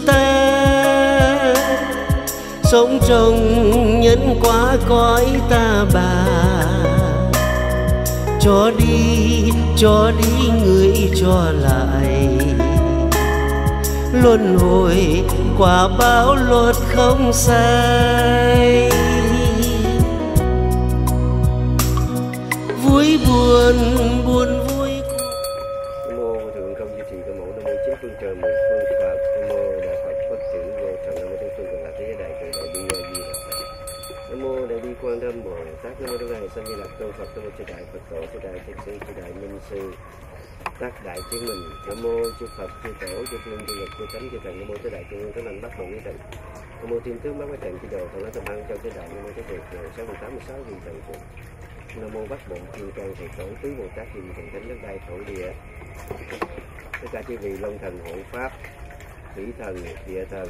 ta sống trong nhân quả cõi ta bà. Cho đi người cho lại, luân hồi quả báo luật không sai. Vui buồn buồn vui. Nam mô Thượng Công Duy Trì Ca Mẫu, Nam mô Chính Phương Trời Mười Phương Phật, Nam mô Đại Phật Bất Tử Vô Trần, Nam mô Tây Phương Cực Lạc Thế Đại Từ Đại Bi Di Đà Phật, Nam mô Đại Bi Quan Âm Bồ Tát, Nam mô Đức Đại Sanh Di Lặc Tôn Phật, Nam mô Chư Đại Phật Tổ, Chư Đại Thiện Sư, Chư Đại Minh Sư, tác đại chứng minh. Nam mô chư Phật, chư Tổ, chư Phương, chư Lực, chư Thánh, chư Thần, Nam mô Tứ Đại Trung Ương, Tứ Mạnh Bắc Bộ Nguyên Trần, Nam mô Thiên Tướng Bắc Bát Trần, chư Đồ, Thọ Lá Tâm Ăn cho Tứ Đại, Nam mô Thế Tuyệt, 686 vị Trần Phật, Nam mô Bắc Bộ Thiên Can Thầy Tổ, Tứ Bồ Tát, Thiên Thần Thánh, Đất Đai Thổ Địa, tất cả chư vị Long Thần hộ Pháp, Thủy Thần, Địa Thần,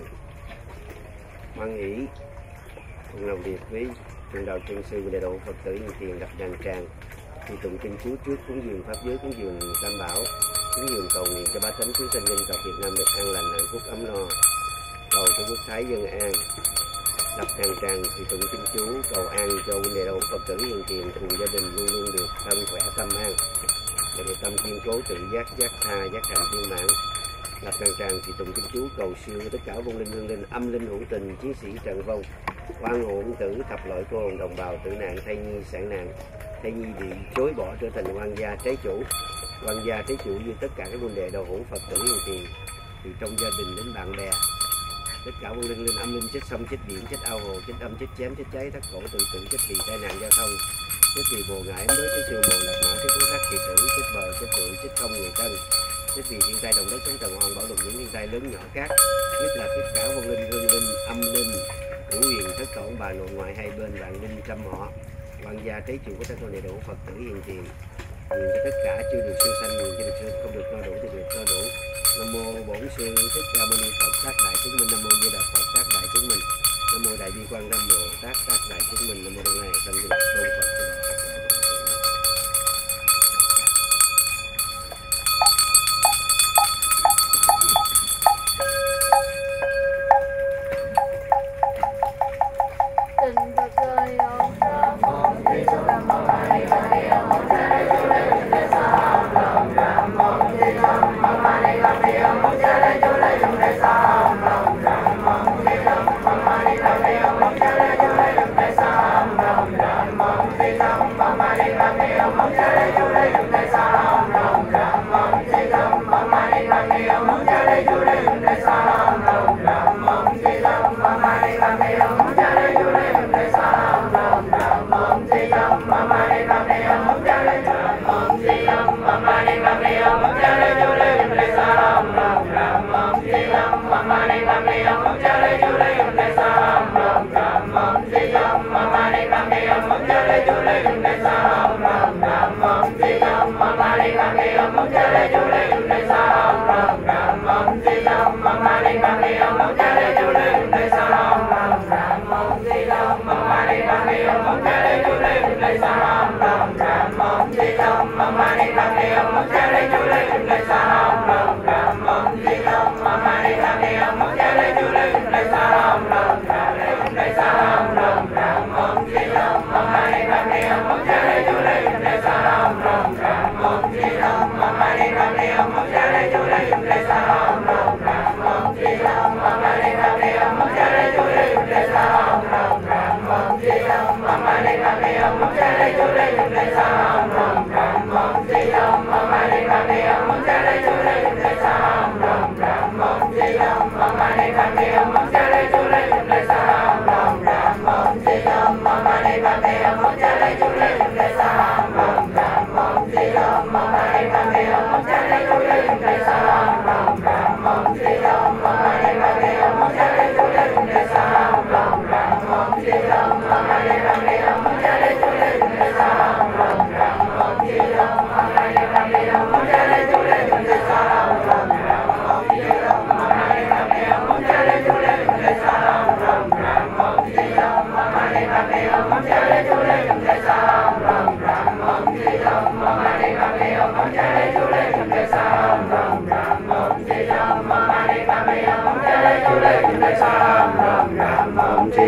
Hoan Hỷ, Thượng Lòng Điệp Quý, Thượng Đạo Chân Sư, Đại Độ Phật tử Nhân Tiền đặt đàn tràng, thì tụng kinh chú trước cúng dường pháp giới, cúng dường Tam Bảo, cúng dường cầu nguyện cho ba thánh chúng sanh dân tộc Việt Nam được an lành, hạnh phúc, ấm no, cầu cho quốc thái dân an. Đặt đàn tràng thì tụng kinh chú cầu an cho huynh đệ đạo Phật tử Nhân Tiền cùng gia đình luôn luôn được thân khỏe tâm an, để được tâm kiên cố, tự giác, giác tha, giác hành viên mãn. Lập đàn tràng thì tụng kinh chú cầu siêu tất cả vong linh, hương linh, âm linh, hữu tình, chiến sĩ trần vong, oan hồn tử, thập loại cô hồn, đồng bào tử nạn, thai nhi sản nạn, thai nhi bị chối bỏ trở thành oan gia trái chủ. Oan gia trái chủ như tất cả các huynh đệ đạo hữu Phật tử Nhân Tiền, từ trong gia đình đến bạn bè, tất cả vong linh, âm linh, chết sông, chết biển, chết ao hồ, chết âm, chết chém, chết cháy, thắt cổ, tự tử, chết vì tai nạn giao thông, chết vì bồ ngải, đối chết siêu bồ lạc mã, chết tố thắt kỳ tử, chết bờ, chết bụi, chết không người thân, chết vì thiên tai động đất, sóng thần hoang bão lục, những thiên tai lớn nhỏ khác, nhất là tất cả vong linh, hương linh, âm linh, hữu hiền, thất tổ, bà nội ngoại hai bên, vạn linh trăm họ, quan gia trái chủ của tất cả đầy đủ Phật tử Hiền Tiền. Nguyện cho tất cả chưa được siêu sanh, nguyện cho được không được no đủ thì được no đủ. Nam mô Bổn Sư Thích Ca Mâu Ni Phật, tác đại chứng minh. Nam mô Di Đà Phật, tác đại chứng minh. Nam mô Đại Bi Quan Âm Bồ Tát, tác đại chứng minh. Nam mô Đông Lai Sanh Di Lặc Tôn Phật.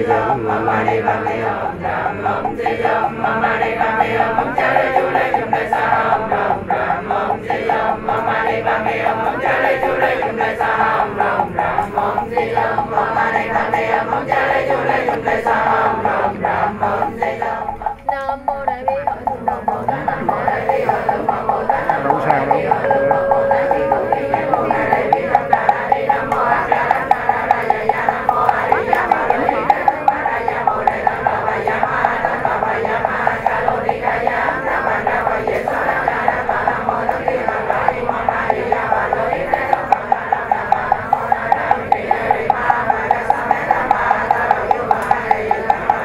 dâm ma ni pa mi hum ram om si dâm ma ni pa mi hum cha le chu le chum le sa hum ram om si dâm ma ni pa mi hum cha le chu le chum le sa hum ram om si dâm ma ni pa mi hum cha le chu le chum le sa hum ram om si dâm. Nam mô Đại Bi Hội Thượng Độc Bồ Tát. Nam mô Đại Bi Hội Thượng Độc Bồ Tát. Nam mô Đại Bi Hội Thượng Độc Bồ Tát. Nam mô Đại Bi Hội Thượng Độc Bồ Tát. Nam mô A Di Đà Phật. Nam mô A Di Đà Phật. Nam mô A Di Đà Phật. Nam mô A Di Đà Phật. Nam mô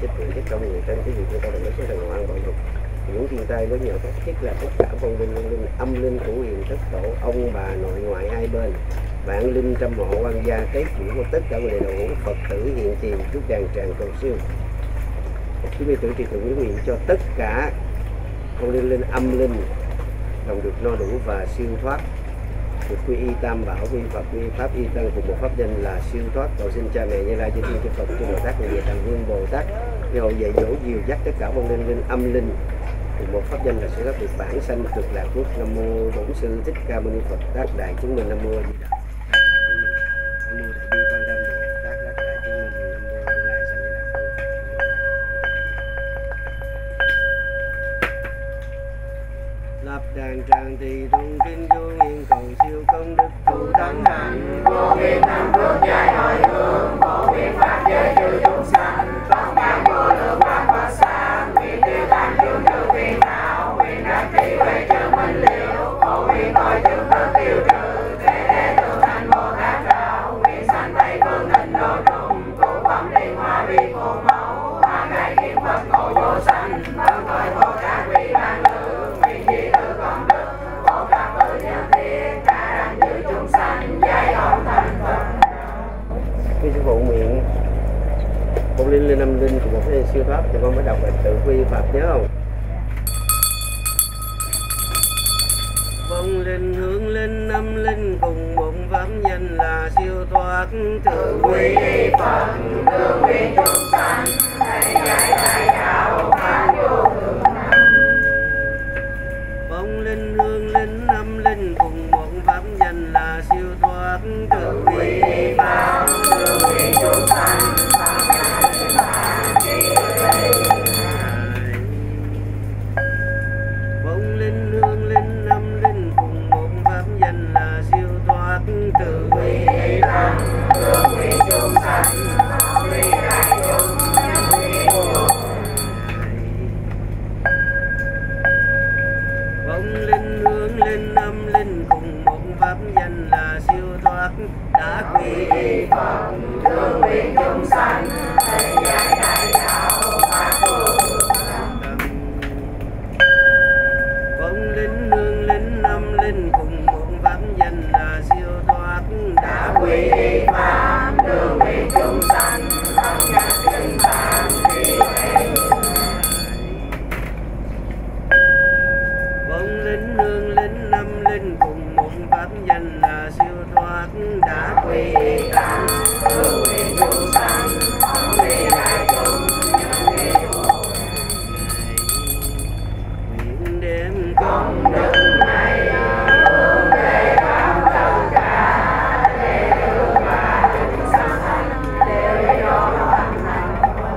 trách nhiệm trách công người thân cái gì chúng ta là nói số thần ngoan bảo dục những thiên tai với nhờ các thiết là tất cả phong linh âm linh cửu hiền thất tổ ông bà nội ngoại hai bên vạn linh trăm họ quan gia tế chủ của tất cả người đầy đủ Phật tử hiện tiền chúc đàn tràng cầu siêu. Quý vị tự trì tự nguyện cho tất cả phong linh âm linh đồng được no đủ và siêu thoát, được quy y tam bảo, quy Phật, quy pháp, y tăng cùng một pháp danh là siêu thoát. Cầu xin cha mẹ Như Lai chư thiên chư Phật chư Bồ Tát địa tạng vương Bồ Tát nhờ dạy dỗ dìu dắt tất cả phong linh âm linh cùng một pháp danh là siêu thoát được bản sanh cực lạc quốc. Nam mô Bổn Sư Thích Ca Mâu Ni Phật. Tác đại chứng minh. Nam mô A Di Đà. Nam mô Đại Bi Quan Tâm Bồ Tát. Tác đại chứng minh. Nam mô Như Lai sanh Di Đà. Lập đàn tràng thì tung kinh vô nghiên cầu siêu công đức tu thắng hạnh vô biên tâm phước dài hồi hướng phổ biến pháp giới chư chúng sanh không gian vô lượng pháp Phật sáng nguyện tiêu tan chướng trừ phiền não nguyện đắc trí huệ trừ minh liễu phổ biến tội chướng thức tiêu trừ thế thế tự thành Bồ Tát đạo nguyện sanh tây phương tịnh độ trùng cứu phẩm liên hoa vi phổ mẫu hoa khai kiến Phật ngộ vô sanh thân tội Bồ Tát vị ban nữ nguyện trí tự công đức phổ cập tự nhân thiên cả đẳng chư chúng sanh giai hậu thành Phật. Khi sư phụ nguyện phong linh âm linh của một cái siêu thoát thì con phải đọc bài tự quy Pháp nhớ không? Phong linh hướng linh âm linh cùng một pháp danh là siêu thoát tự quy Phật tương nguyện chúng sanh thầy dạy đại đạo ban vô thượng năng. Phong linh hướng linh âm linh cùng một pháp danh là siêu thoát tự quy Phật tương nguyện chúng sanh phong linh hương linh âm linh cùng một pháp danh là siêu thoát tự quy Phật tương nguyện chúng sanh quy đại chúng phong linh hương linh âm linh cùng một pháp danh là siêu thoát đã quy Phật tương nguyện chúng sanh thầy dạy đại đạo pháp vô thượng năng. phong linh hương linh âm linh cùng một pháp danh là siêu thoát đã quy Pháp tương nguyện chúng sanh không nhắc kinh phạm trí huệ. phong linh hương linh âm linh cùng một pháp danh là siêu thoát đã quy Pháp tương nguyện chúng sanh không quy đại chúng nhân nghĩa vô nguyện đem công đức này hướng về khắp tất cả đệ tử và chúng sanh đều do hoàn thành.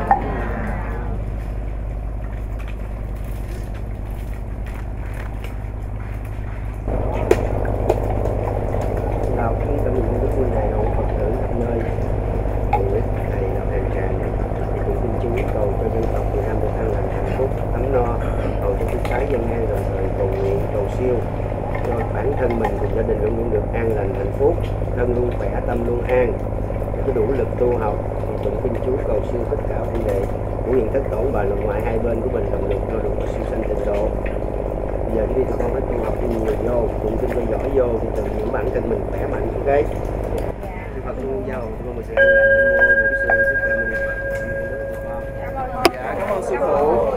đạo trung tâm những đức vui này hậu Phật tử khắp nơi cùng với thầy đạo đàn tràng cùng xin chứng cầu cho dân tộc Việt Nam được an lành hạnh phúc ấm no, cầu cho quốc thái dân an đồng thời cầu nguyện cầu siêu cho bản thân mình cùng gia đình luôn luôn được an lành hạnh phúc, thân luôn khỏe tâm luôn an, có đủ lực tu học thì tụng kinh chú cầu siêu tất cả vấn đề của hiện tất tổ bà nội ngoại hai bên của mình đồng được cho được siêu sanh tịnh độ. Bây giờ đi tụi con phải tu học nhiều vô, tụng kinh cho giỏi vô thì tự nhiên bản thân mình khỏe mạnh ok. Sư Phật luôn giàu, tụi con mình sẽ an lành. Nam mô Bổn Sư Thích Ca Mâu Ni Phật. Dạ, cảm ơn sư phụ.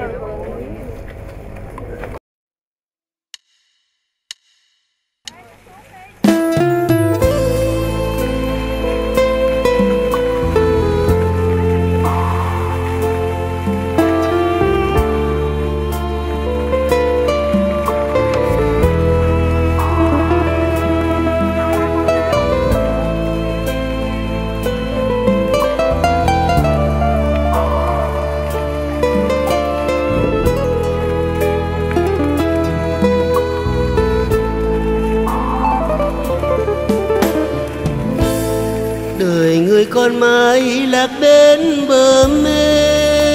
Đời người con mãi lạc bên bờ mê,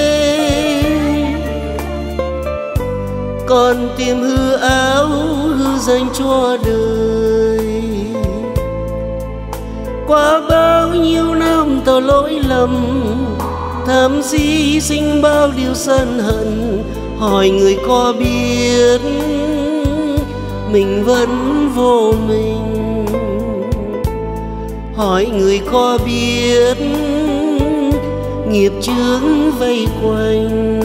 con tìm hư áo hư dành cho đời. Qua bao nhiêu năm tao lỗi lầm, thầm hy sinh bao điều sân hận. Hỏi người có biết mình vẫn vô mình, hỏi người có biết nghiệp chướng vây quanh.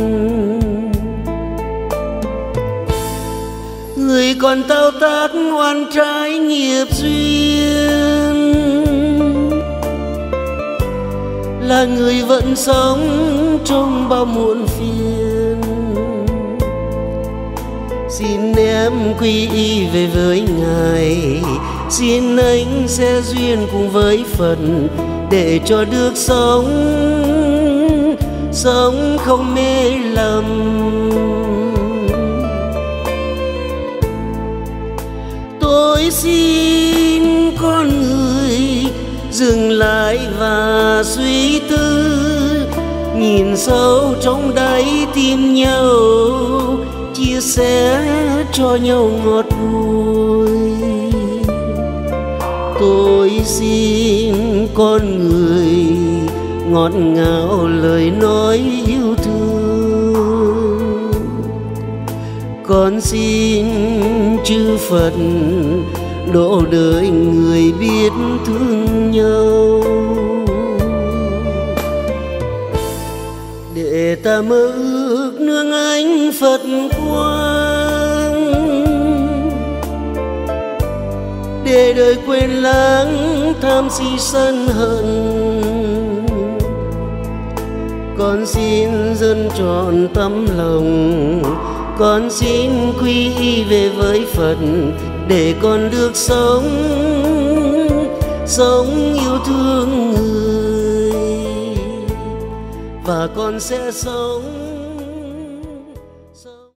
Người còn tao tác oan trái nghiệp duyên, là người vẫn sống trong bao muộn phiền. Xin em quy y về với Ngài, xin anh sẽ duyên cùng với Phật, để cho được sống không mê lầm. Tôi xin con người dừng lại và suy tư, nhìn sâu trong đáy tim nhau, chia sẻ cho nhau ngọt bùi. Tôi xin con người ngọt ngào lời nói yêu thương. Con xin chư Phật độ đời người biết thương nhau, để ta mơ ước nương ánh Phật quang, để đời quên lãng tham si sân hận. Con xin dâng trọn tấm lòng, con xin quy y về với Phật, để con được sống yêu thương người, và con sẽ sống